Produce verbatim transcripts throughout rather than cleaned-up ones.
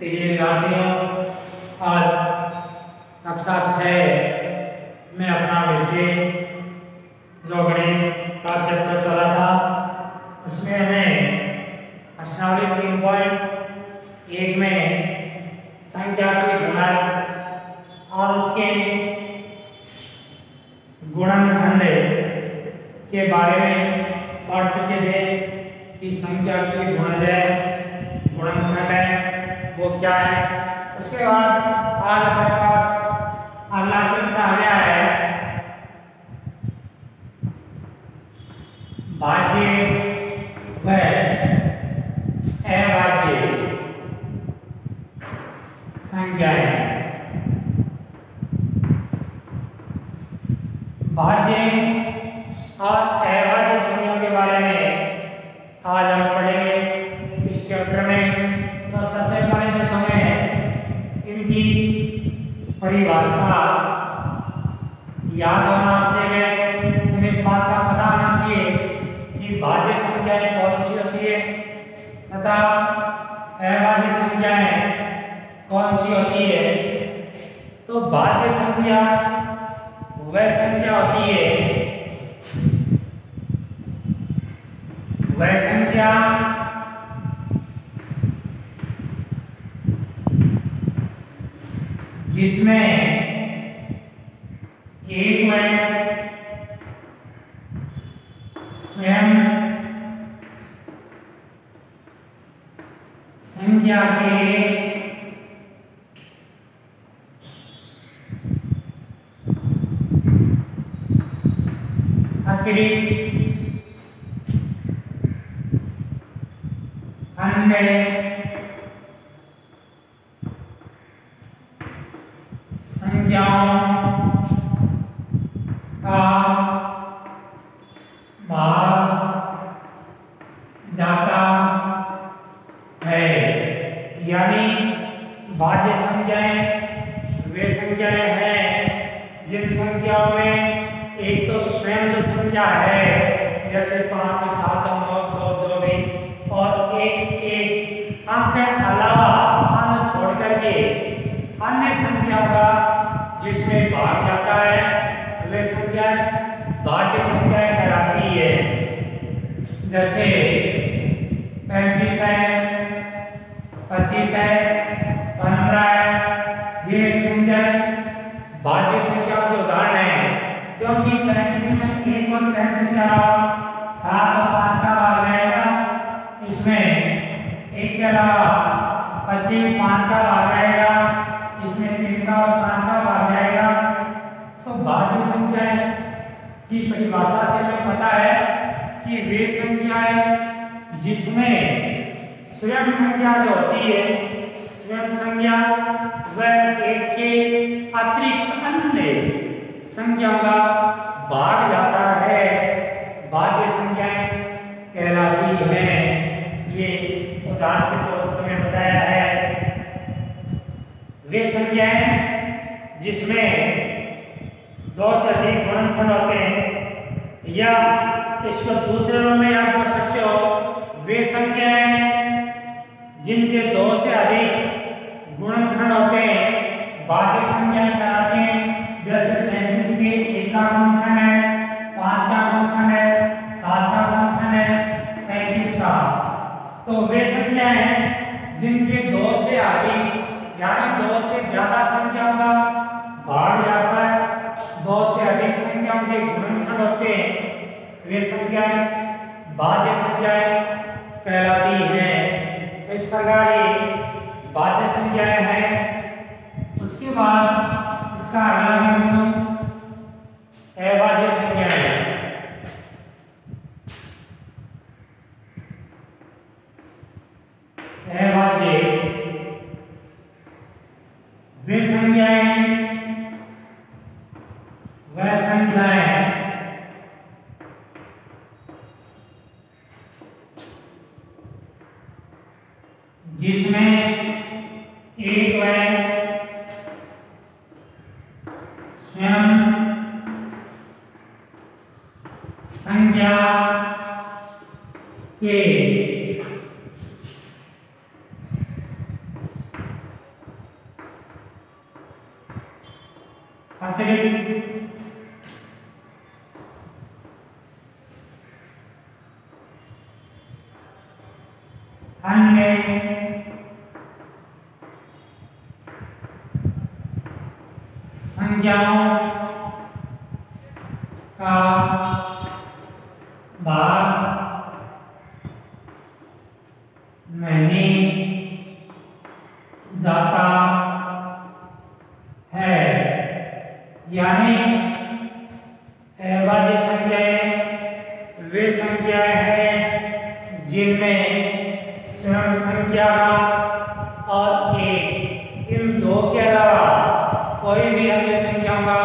प्रिय विद्यार्थियों, आज कक्षा छः में अपना विषय जो गणित का चैप्टर चला था उसमें हमें प्रश्नावली तीन पॉइंट एक में संख्या के गुणज और उसके गुणनखंड के बारे में पढ़ चुके थे कि संख्या के गुणज है, गुणनखंड है वो क्या है। उसके बाद आज हमारे पास अगला चैप्टर आ गया है भाज्य व अभाज्य संख्याएं। भाज्य और अभाज्य संख्याओं के बारे में आज हम पढ़ेंगे इस चैप्टर में। तो सबसे पहले तो हमें इनकी परिभाषा याद होना आवश्यक है। हमें इस बात का पता होना चाहिए कि भाज्य संख्याएं कौन सी होती है तथा अभाज्य संख्याएं कौन सी होती है। तो भाज्य संख्या वह संख्या होती है वह संख्या जिसमें एक में स्वयं संख्या के अतिरिक्त अन्य संख्याओं का भाग जाता है। यानी भाज्य संख्याएं वे संख्याएं हैं जिन संख्याओं में एक तो स्वयं जो संख्या है जैसे पाँच सात नौ दो जो भी, और एक एक अंक के अलावा अन्य छोड़ करके अन्य संख्याओं का जिसमें भाग जाता है वे संख्याएं भाज्य संख्याएं कहलाती है। जैसे पैंतीस है, पच्चीस है, पंद्रह है, ये संख्याएं भाज्य संख्याओं के उदाहरण हैं। क्योंकि पैंतीस में एक और पैंतीस के अलावा सात और पाँच का भाग जाएगा, इसमें एक के अलावा पच्चीस पाँच का भाग जाएगा, इसमें तीन का और पाँच का भाग जाएगा। तो भाज्य संख्याएं की परिभाषा से हमें पता है कि वे संख्याएं जिसमें स्वयं संख्या जो होती है स्वयं संख्या वह एक के अतिरिक्त अन्य संख्याओं का भाग जाता है भाज्य संख्याएं कहलाती हैं। ये उदाहरण के तौर पर तुम्हें बताया है। वे संख्याएं जिसमें दो से अधिक गुणनखंड होते हैं, या इसको दूसरे रूप में याद कर सकते हो, वे संख्याएं जिनके दो से अधिक गुणनखंड होते हैं भाज्य संख्याएं कहलाती हैं। जैसे पैंतीस के एक का गुणनखंड है, पाँच का गुणनखंड है, सात का गुणनखंड है, पैंतीस का। तो वे संख्याएं जिनके दो से अधिक यानी दो से ज्यादा संख्याओं का भाग जाता है, दो से अधिक संख्याओं के गुणनखंड होते हैं, वे संख्याएं भाज्य संख्याएं कहलाती हैं। इस प्रकार ये भाज्य संख्याएं हैं। उसके बाद इसका अगला बिंदु अभाज्य संख्याएं हैं। अभाज्य वे संख्याएं वह संख्याएं जिसमें एक वह स्वयं संख्या के अतिरिक्त अन्य संज्ञाओं का भाग नहीं जाता है, यानी अभाज्य संख्याएं वे संख्याएं हैं जिनमें स्वयं संख्या और एक, इन दो के अलावा कोई भी अन्य संख्याओं का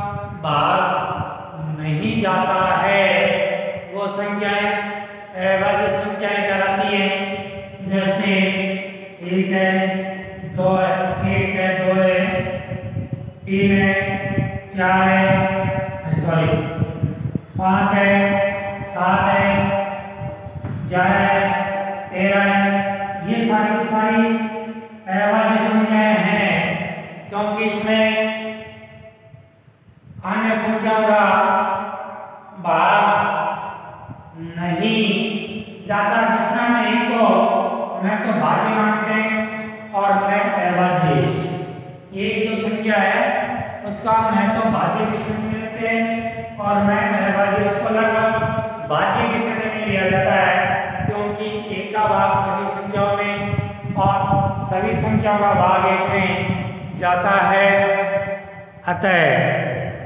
भाग नहीं जाता है, वो संख्याएं अभाज्य संख्याएं कहलाती हैं। जैसे एक है, दो है, एक है, दो है, तीन है, चार है, सॉरी पाँच है, सात है, ग्यारह है, तेरह है, ये सारी की सारी अभाज्य संख्याएं हैं, क्योंकि इसमें अन्य संख्याओं का भाग नहीं जाता। जिसमें हम एक को मैं तो भाज्य मानते हैं और मैं अभाज्य, एक जो संख्या है उसका मैं तो भाज्य की श्रेणी में लेते हैं और मैं अभाज्य उसको लगभग भाज्य की श्रेणी में लिया जाता है, क्योंकि एक का भाग सभी संख्याओं में और सभी संख्याओं का भाग एक में जाता है। अतः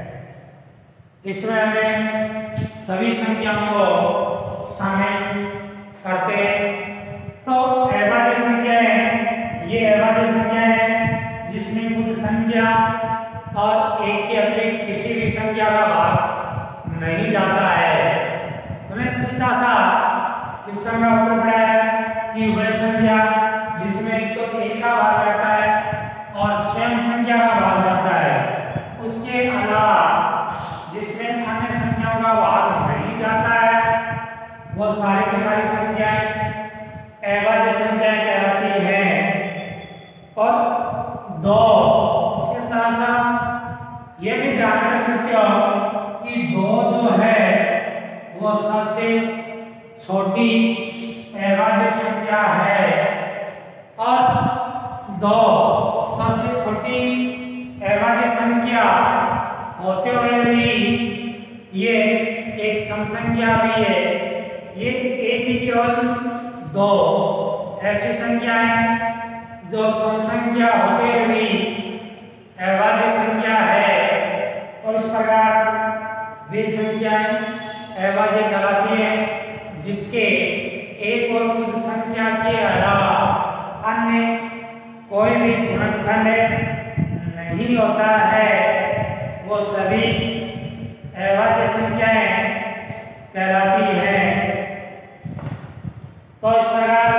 इसमें हमें सभी संख्याओं को शामिल करते हैं। तो अभाज्य संख्याएं ये अभाज्य संख्याएं हैं जिसमें खुद संख्या और एक के अतिरिक्त किसी भी संख्या का भाग नहीं जाता है। हमें सीधा सा किस संख्या ऊपर पड़ा है कि वह संख्या जिसमें तो एक का भाग जाता है और स्वयं संख्या का भाग जाता है, उसके अलावा जिसमें अन्य संख्याओं का भाग नहीं जाता है, वो सारी की सारी संख्याएं अभाज्य संख्याएं कहलाती हैं। और दो, इसके साथ साथ ये भी ध्यान रख सकते हो कि दो जो है वो सबसे छोटी अभाज्य संख्या है और दो सबसे छोटी अभाज्य संख्या होते हुए भी ये एक सम संख्या भी है। ये एक ही केवल दो ऐसी संख्याएं जो सम संख्या होते हुए भी अभाज्य संख्या है, और इस प्रकार वे संख्याएं अभाज्य कहलाती हैं जिसके एक और खुद संख्या के अलावा अन्य कोई भी गुणनखंड नहीं होता है, वो सभी अभाज्य संख्याएं कहलाती हैं। तो इस प्रकार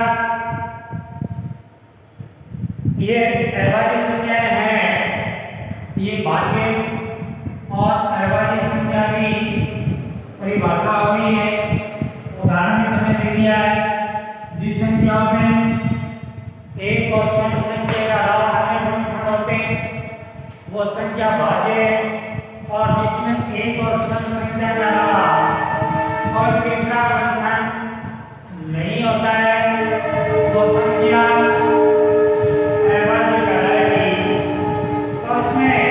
ये अभाज्य संख्याएं हैं, ये भाज्य और अभाज्य संख्या की परिभाषा हुई है। उदाहरण में मैंने दे दिया है, जिस संख्याओं में एक और स्वयं संख्या के अलावा अन्य गुणनखंड होते हैं वो संख्या भाज्य है, और जिसमें एक और स्वयं संख्या के अलावा और तीसरा गुणनखंड नहीं होता है, वो संख्या अभाज्य कहलाएगी। तो इसमें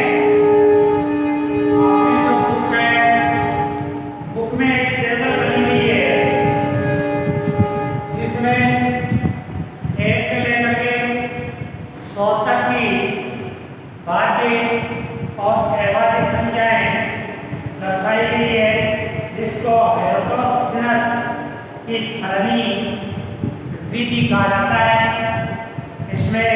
आपने जो बुक है, बुक में एक टेबल बनी हुई है जिसमें एक से लेकर के सौ तक की भाज्य और अभाज्य संख्याएं दर्शाई गई है, जिसको हेरोडोटस की सरणी विधि कहा जाता है। इसमें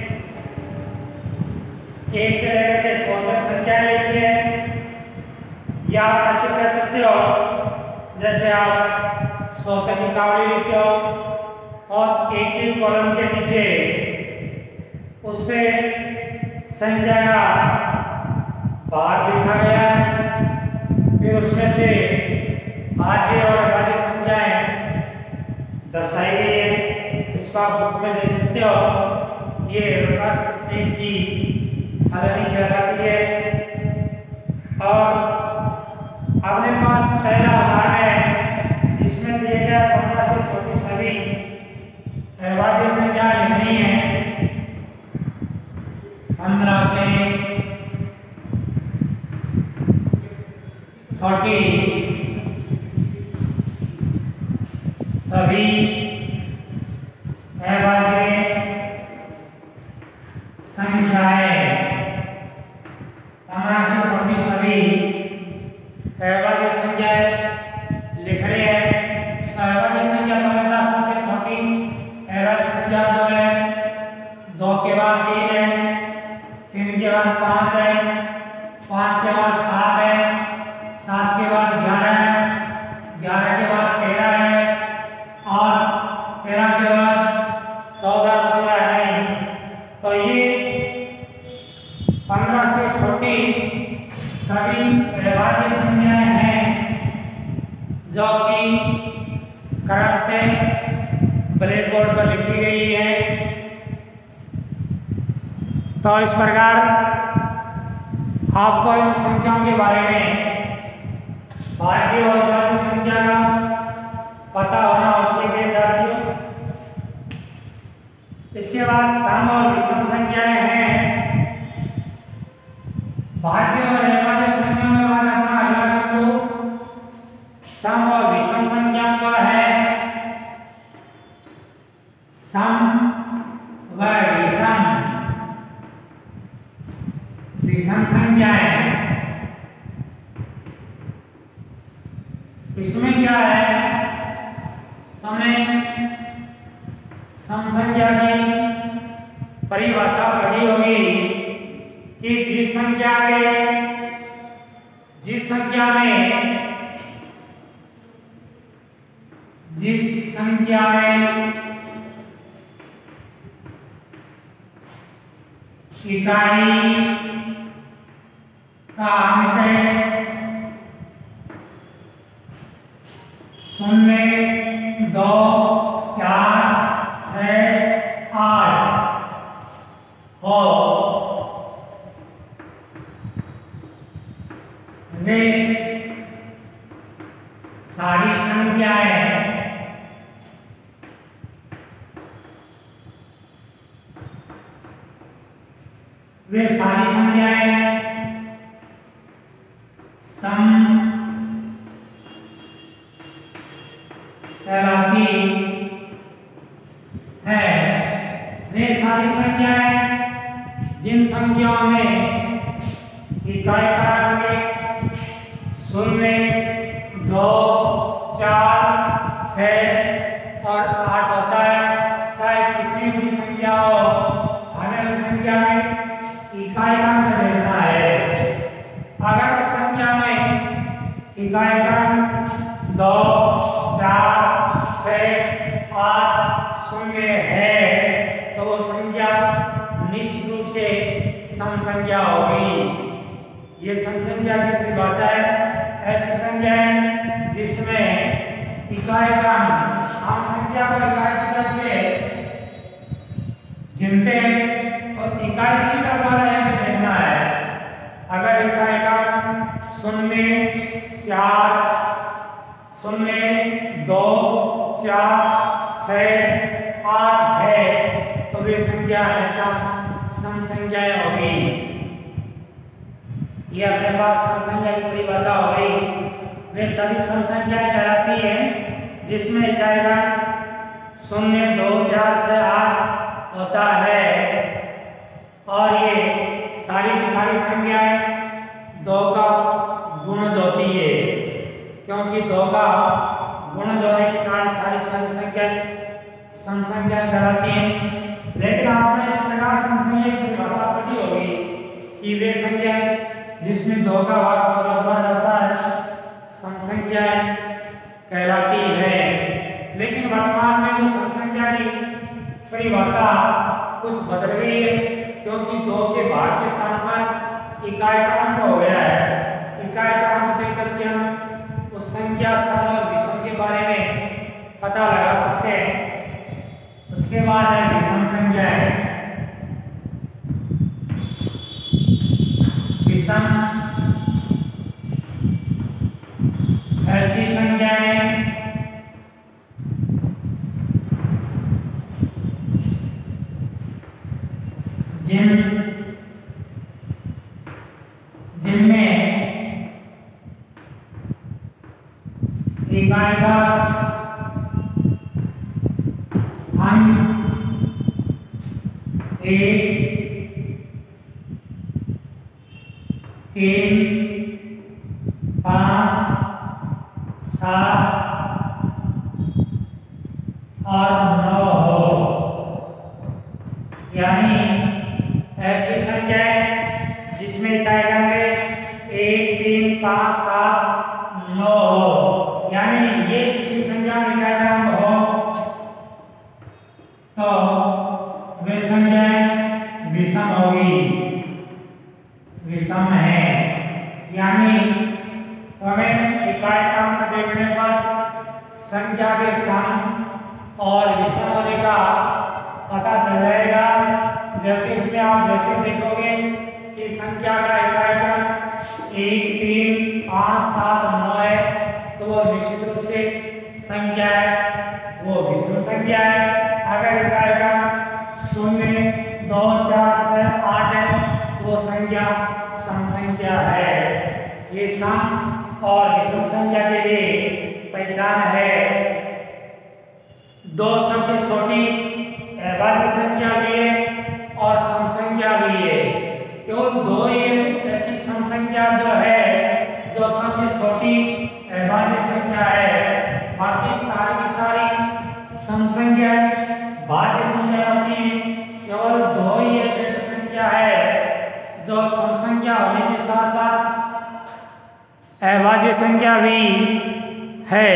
एक से लेकर के सौ तक संख्या लिखी है, या आप ऐसे कह सकते हो जैसे आप सौ तक की कावड़ी लिखते हो और एक ही कॉलम के नीचे उससे संख्या का भाग लिखा गया है, फिर उसमें से भाज्य और अभाज्य संख्याएं दर्शाई गई है। इसको आप बुक में देख सकते हो। ये रस की सरणी कहलाती है। और अपने पास पहला उदाहरण है जिसमें दिए गए पंद्रह से छोटी सभी अविभाज्य संख्या लिखनी है। पंद्रह से छोटी सभी अविभाज्य संख्याएं, पंद्रह से छोटी सभी अविभाज्य संख्याएं लिख रहे हैं। अविभाज्य संख्या तो बता सबसे छोटी अविभाज्य संख्या दो है, दो के बाद तीन है, तीन के बाद पाँच है, पाँच के बाद सात है, सात के बाद ग्यारह है, ग्यारह के बाद तेरह है और तेरह के बाद चौदह पंद्रह नहीं। तो ये पंद्रह से छोटी सभी अविभाज्य संख्याएं हैं जो कि क्रम से ब्लैक बोर्ड पर लिखी गई है। तो इस प्रकार आपको इन संख्याओं के बारे में भाज्य और अविभाज्य संख्या का पता होना आवश्यक है विद्यार्थियों। इसके बाद सम और विषम संख्याएं हैं। भाज्य और अविभाज्य संख्याओं के बाद अपना अगला बिंदु सम और विषम संख्याओं का है। सम व विषम विषम संख्याएं, इसमें क्या है, हमने सम संख्या की परिभाषा पढ़ी होगी कि जिस संख्या के जिस संख्या में जिस संख्या में इकाई का अंक शून्य दो चार छः आठ हो, वे सारी संख्याएं वे सारी संख्याएं सम कहलाती है। वे सारी संख्याएं जिन संख्याओं में इकाई का अंक शून्य दो चार छः और आठ होता है, चाहे कितनी भी संख्या हो, हमें उस संख्या में इकाई का अंक लेना है। अगर उस संख्या में इकाई का अंक दो चार छः आठ शून्य है तो वो संख्या निश्चित रूप से सम संख्या होगी। ये सम संख्या की परिभाषा है। ऐसी संख्याएं जिसमें इकाई का अंक, हम संख्या को इकाई की तरफ से गिनते हैं तो इकाई की तरफ वाला अंक देखना है। अगर इकाई का अंक शून्य चार शून्य दो चार छः आठ है तो वे संख्या ऐसा सम संख्याएं होगी। ये अपने पास सम संख्या की परिभाषा हो गई। वे सभी सम संख्याएं कहलाती हैं जिसमें इकाई का शून्य दो चार छः आठ होता है और ये सारी की सारी संख्याएं दो का गुणज होती है, क्योंकि दो का गुणज होने के कारण सारी सारी संख्याएं सम संख्याएं कहलाती हैं। लेकिन आपने इस प्रकार सम संख्या की परिभाषा पढ़ी होगी कि वे संख्याएं जिसमें दो का भाग बराबर होता है सम संख्याएं कहलाती है। लेकिन वर्तमान में जो सम संख्या की परिभाषा कुछ बदल गई है, क्योंकि दो के भाग के स्थान पर इकाई का अंक हो गया है। इकाई का अंक देकर के हम उस संख्या सम और विषम के बारे में पता लगा सकते हैं। उसके बाद है विषम संख्याएं। विषम जिन जिनमें इकाई का अंक एक, तीन, पाँच, सात और नौ हो, यानी ऐसी संख्याएं जिसमें इकाई अंक एक, तीन, पाँच, सात, नौ हो, यानी ये किसी संख्या में इकाई अंक हो तो वे संख्याएं विषम होगी, विषम है। यानी हमें इकाई अंक देखने पर संख्या के सम और विषम होने का पता चल जाएगा। जैसे इसमें आप जैसे देखोगे कि संख्या का इकाई अंक एक, तीन, पाँच, सात, नौ है तो वो निश्चित रूप से संख्या है, वो विषम संख्या है। अगर इकाई अंक शून्य, दो, चार, छह, आठ है तो वो संख्या सम संख्या है। ये सम और विषम संख्या के लिए पहचान है। दो सबसे छोटी अभाज्य संख्या भी है और सम संख्या भी है। केवल दो ही ऐसी सम संख्या जो है जो सबसे छोटी अभाज्य संख्या है, बाकी सारी की सारी सम संख्याएं भाज्य संख्या होती है। केवल दो ही ऐसी संख्या है जो सम संख्या होने के साथ साथ अभाज्य संख्या भी है।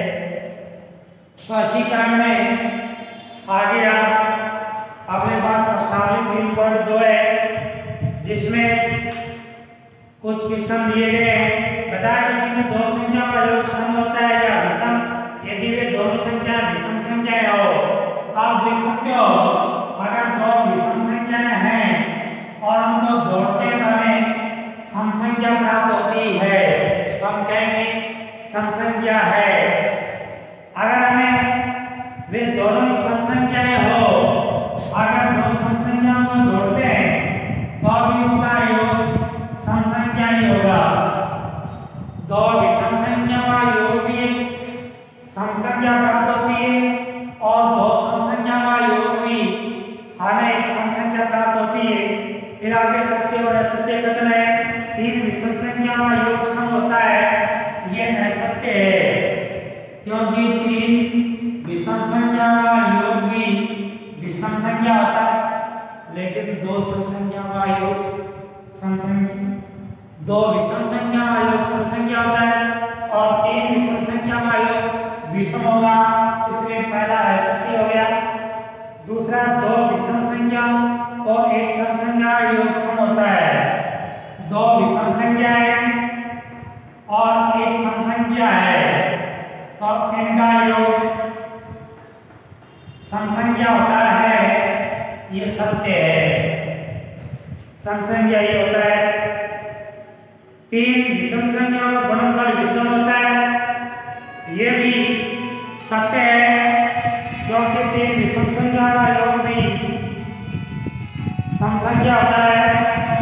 स्पष्टीकरण में आगे आप अपने पास प्रश्नावली तीन पॉइंट दो है जिसमें कुछ क्वेश्चन दिए गए हैं। बताया कि इनमें दो संख्या का योग सम होता है या विषम, यदि वे दोनों संख्या विषम संख्याएं हो। आप देख सकते हो अगर दो विषम संख्याएं हैं और उनको जोड़ते हैं हमें सम संख्या प्राप्त होती है तो हम कहेंगे सम संख्या है। अगर हमें वे दोनों ही सम संख्याएं हो, अगर दो सम संख्याओं को जोड़ते हैं तो भी उसका योग सम संख्या ही होगा। दो विषम संख्या का योग भी एक सम संख्या प्राप्त होती है और दो सम संख्या का योग भी हमें एक सम संख्या प्राप्त होती है। फिर आगे सत्य और असत्य कथन है। तीन विषम संख्या का योग सम होता है, ये असत्य है क्योंकि तीन विषम संख्या का योग भी विषम संख्या होता है, लेकिन दो सम संख्या का योग सम संख्या दो विषम संख्या का योग सम संख्या होता है और तीन विषम संख्या का योग विषम होगा, इसलिए पहला असत्य हो गया। दूसरा, दो विषम संख्या और एक सम संख्या का योग सम होता है। दो विषम संख्या है और एक सम संख्या है तो इनका योग सम संख्या होता है, ये सत्य है। सम संख्या ये होता है। तीन विषम संख्या का गुणनफल विषम होता है, ये भी सत्य है क्योंकि तीन विषम संख्या का योग भी सम संख्या होता है।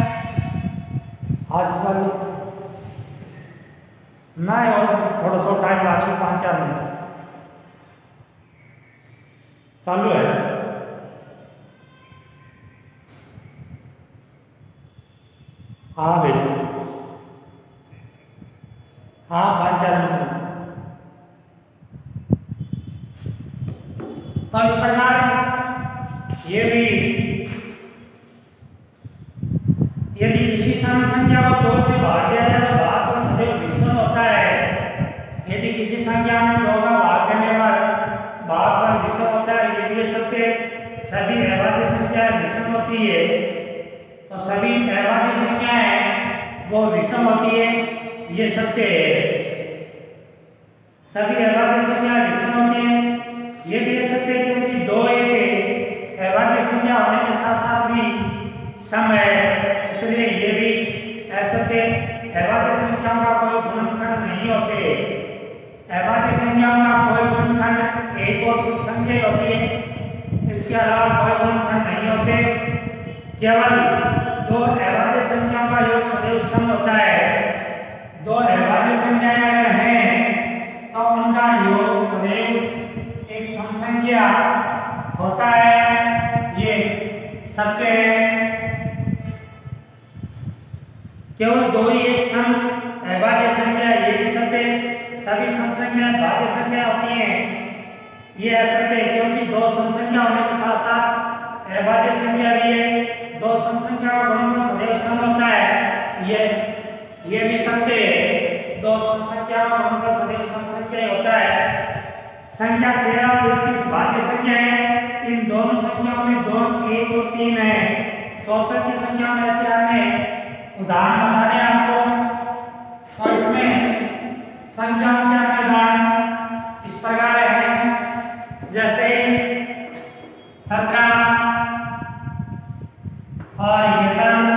आजकल नहीं और थोड़ा सा टाइम लागेगा, पाँच चार मिनट चालू है। हाँ भेजो, हाँ पाँच चार मिनट। तो इस प्रकार ये भी यदि किसी सम संख्या को दो से भाग दिया जाए तो भागफल सदैव विषम होता है। यदि किसी संख्या में दो का भाग देने पर भागफल विषम होता है, ये भी सत्य। सभी अभाज्य संख्याएं विषम होती है तो सभी अभाज्य संख्याएं वो विषम होती है, ये सत्य है। सभी अभाज्य संख्याएं विषम होती है, ये भी सत्य है क्योंकि दो एक अभाज्य संख्या होने के साथ साथ भी सम है, इसलिए ये भी असत्य। अभाज्य संख्याओं का कोई गुणनखंड नहीं होते। अभाज्य संख्याओं का कोई गुणनखंड एक और कुछ संख्या होती है, इसके अलावा कोई गुणनखंड नहीं होते। केवल दो अभाज्य संख्याओं का योग सदैव सम होता है। दो अभाज्य संख्याएं अगर हैं तो उनका योग सदैव एक सम संख्या होता है, ये सत्य है। केवल दो ही एक सम अभाज्य संख्या, ये भी सत्य। सभी सम संख्याएं भाज्य संख्या होती हैं, ये असत्य है, क्योंकि दो सम संख्या होने के साथ साथ अभाज्य संख्या भी है। दो सम संख्या का गुणनफल सदैव सम होता है, ये ये भी सत्य है। दो सम संख्या का गुणनफल सदैव सम संख्या होता है। संख्या तेरह और इक्कीस भाज्य संख्या है। इन दोनों संख्याओं में दो एक और तीन है। सौतर की संख्या में से हमने उदाहरण बताने आपको, और इसमें संख्याओं के उदाहरण इस प्रकार है, जैसे सत्रह और ग्यारह,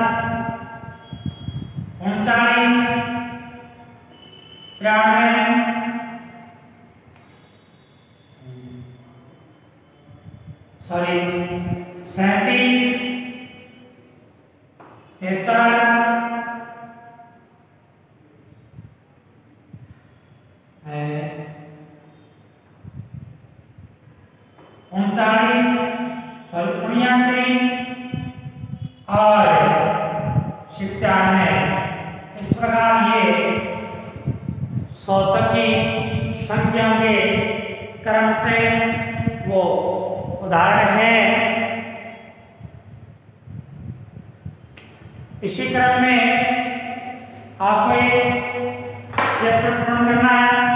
उनचालीस, तिरानवे, सॉरी सैंतीस, तिहत्तर, उनचालीस, सॉरी उन्यासी और छियानवे। इस प्रकार ये सौतक की संख्याओं के क्रम से वो उदाहरण है। इसी क्रम में आपको एक चैप्टर पूर्ण करना है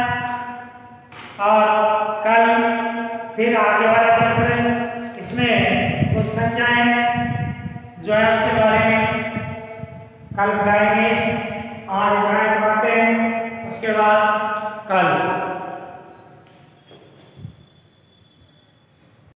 और कल फिर आगे वाला चैप्टर, इसमें कुछ संख्याएं जो है उसके बारे में कल पढ़ाएंगे।